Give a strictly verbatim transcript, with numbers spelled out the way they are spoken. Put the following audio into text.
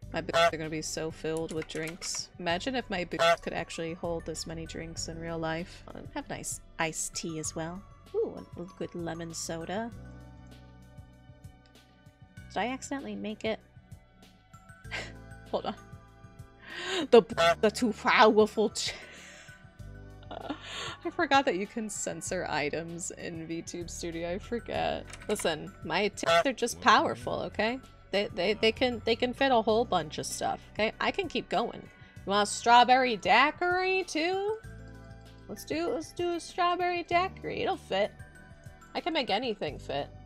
My boots are gonna be so filled with drinks. Imagine if my boots could actually hold this many drinks in real life. I'll have nice iced tea as well. Ooh, a good lemon soda. Did I accidentally make it? Hold on. The the too powerful. I forgot that you can censor items in VTube Studio. I forget. Listen, my tips are just powerful, okay? They, they, they can they can fit a whole bunch of stuff, okay? I can keep going. You want a strawberry daiquiri too? Let's do let's do a strawberry daiquiri. It'll fit. I can make anything fit.